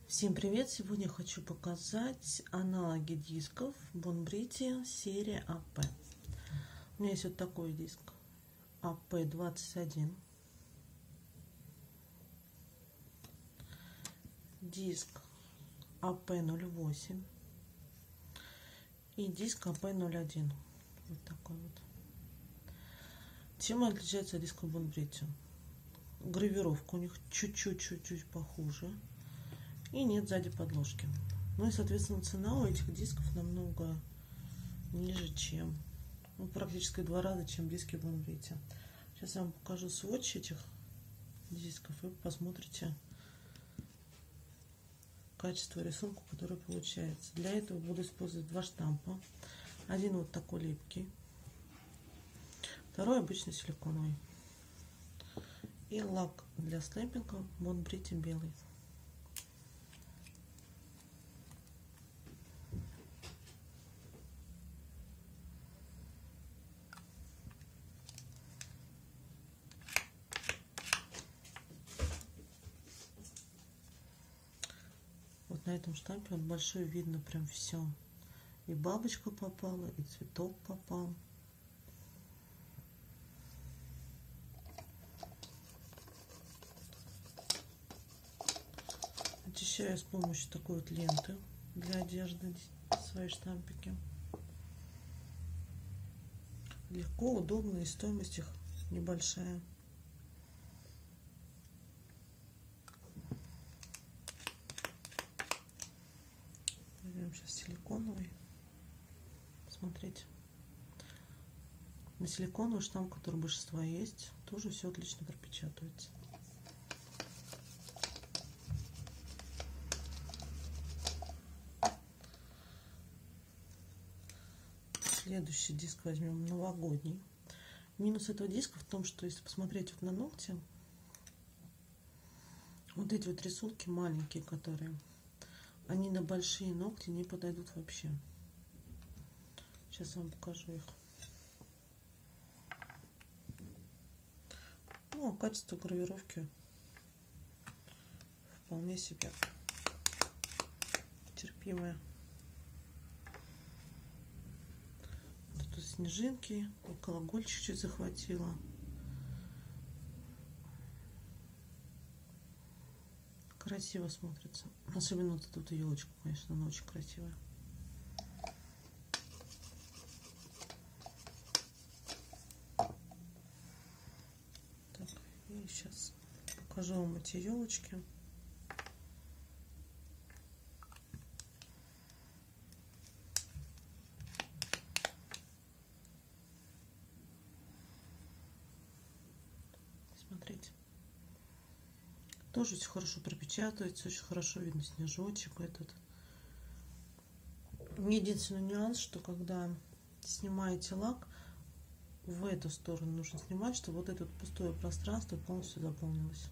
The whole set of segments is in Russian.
Всем привет! Сегодня хочу показать аналоги дисков Bonbriti серия AP. У меня есть вот такой диск AP21, диск AP08 и диск AP01. Вот такой вот. Чем отличается диск Bonbriti? Гравировка у них чуть-чуть похуже. И нет сзади подложки. Ну и, соответственно, цена у этих дисков намного ниже, чем, практически в 2 раза, чем диски Bonbriti. Сейчас я вам покажу сводч этих дисков, и посмотрите качество рисунка, который получается. Для этого буду использовать 2 штампа. Один вот такой липкий, второй обычный силиконовый. И лак для слепинга Bonbriti белый. Вот на этом штампе он большой, видно прям все. И бабочка попала, и цветок попал. Очищаю с помощью такой вот ленты для одежды свои штампики. Легко, удобно, и стоимость их небольшая. Возьмем сейчас силиконовый. Смотрите. На силиконовый штамп, который у большинства есть, тоже все отлично пропечатывается. Следующий диск возьмем новогодний. Минус этого диска в том, что если посмотреть вот на ногти, вот эти вот рисунки маленькие, которые, они на большие ногти не подойдут вообще. Сейчас я вам покажу их. Ну, а качество гравировки вполне себе терпимое. Тут снежинки, колокольчик чуть захватила. Красиво смотрится. Особенно вот эту елочку, конечно, она очень красивая. Так, и сейчас покажу вам эти елочки. Смотрите. Тоже очень хорошо пропечатывается, очень хорошо видно снежочек этот. Единственный нюанс, что когда снимаете лак, в эту сторону нужно снимать, чтобы вот это вот пустое пространство полностью заполнилось.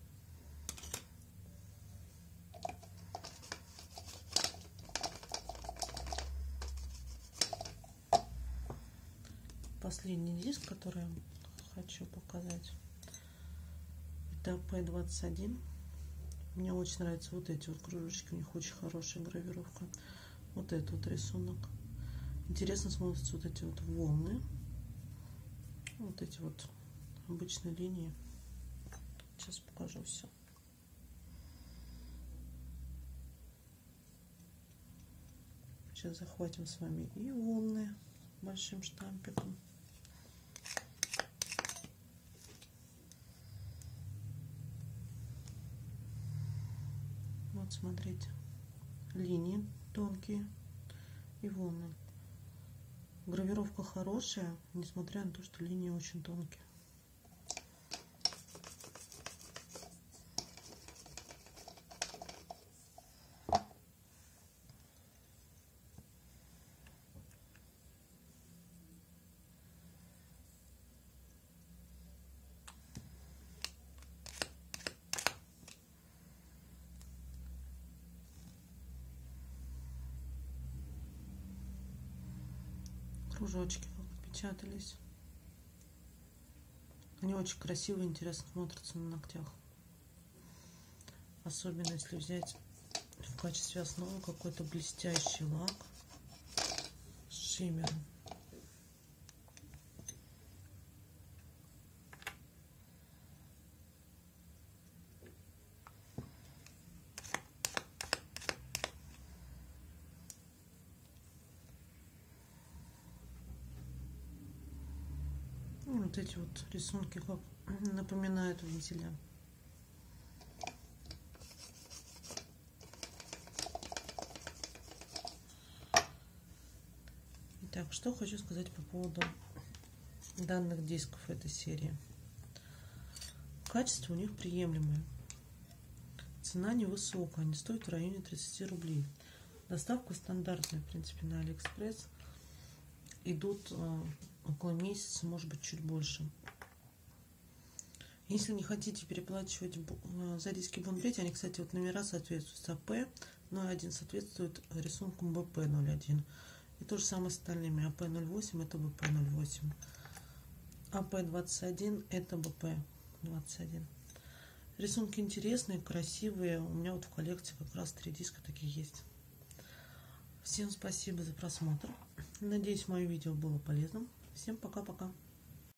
Последний диск, который я хочу показать, это AP21. Мне очень нравятся вот эти вот кружочки, у них очень хорошая гравировка. Вот этот вот рисунок. Интересно смотрятся вот эти вот волны. Вот эти вот обычные линии. Сейчас покажу все. Сейчас захватим с вами и волны большим штампиком. Вот смотрите, линии тонкие и волны. Гравировка хорошая, несмотря на то, что линии очень тонкие. Кружочки как отпечатались. Они очень красиво и интересно смотрятся на ногтях. Особенно если взять в качестве основы какой-то блестящий лак с шиммером. Вот эти вот рисунки как напоминают вензеля. Итак, что хочу сказать по поводу данных дисков этой серии. Качество у них приемлемое. Цена невысокая, они стоят в районе 30 рублей. Доставка стандартная, в принципе, на Алиэкспресс. Идут около месяца, может быть, чуть больше. Если не хотите переплачивать за диски Бонбрити, они, кстати, вот номера соответствуют АП, но один соответствует рисунку БП-01. И то же самое с остальными. АП-08 это БП-08. АП-21 это БП-21. Рисунки интересные, красивые. У меня вот в коллекции как раз 3 диска таких есть. Всем спасибо за просмотр. Надеюсь, мое видео было полезным. Всем пока-пока.